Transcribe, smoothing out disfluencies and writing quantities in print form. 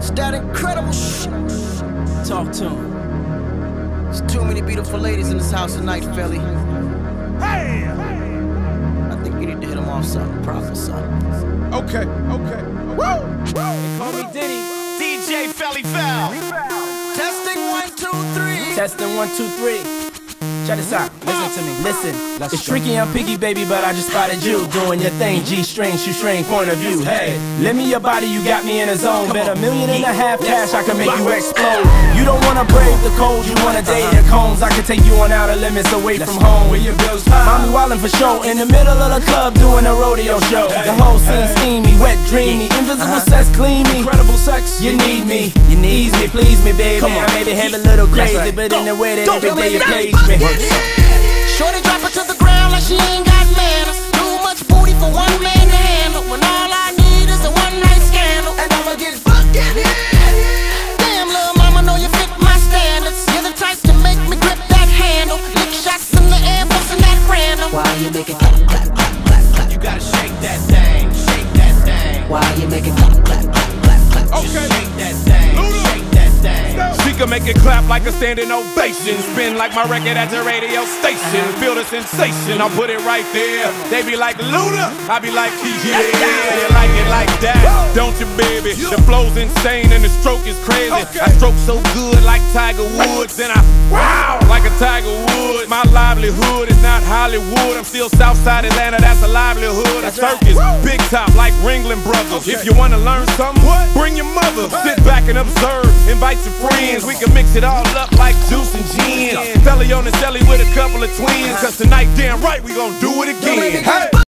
that incredible shit. Talk to him. There's too many beautiful ladies in this house tonight, Philly. Hey! I think you need to hit them off something, proper something. Okay. Woo! They call me Diddy. DJ Felly Foul. Testing 1, 2, 3. Testing 1, 2, 3. Check this out, listen to me, listen. It's tricky, I'm picky, baby, but I just spotted you doing your thing, G-string, shoestring, point of view. Hey, lend me your body, you got me in a zone. Bet $1.5 million cash, I can make you explode. You don't wanna brave the cold, you wanna date the cones. I can take you on outer limits away from home. Where your bills mommy wildin' for show. In the middle of the club doing a rodeo show. The whole scene steamy, wet, dreamy, invisible sex, gleamy. Incredible sex, you need me, ease me, please me, baby. I may behave a little crazy, but in the way that every day you please me. Shorty drop her to the ground like she ain't got manners. Too much booty for one man to handle. When all I need is a one-night scandal, and I'ma get fucking hit. Damn, little mama, know you fit my standards. You're the type to make me grip that handle. Lick shots in the air, bustin' that random. Why you make it clap, clap, clap, clap, clap? You gotta shake that thing, shake that thing. Why you make it clap, clap, clap, clap, clap? Okay. Shake that thing, shake that thing. She can make it clap like a standing ovation. Spin like my record at the radio station. Feel the sensation, I'll put it right there. They be like, Luda, I be like, yeah, you like it like that, don't you, baby? The flow's insane and the stroke is crazy. I stroke so good like Tiger Woods, and I wow like a Tiger Woods. My livelihood is not Hollywood. I'm still Southside Atlanta, that's a livelihood. A circus, big top like Ringling Brothers. If you wanna learn something, bring your mother. Sit back and observe, invite your friends. We can mix it all up like juice and gin. Felly on the celly with a couple of twins. Cause tonight, damn right, we gon' do it again. Hey!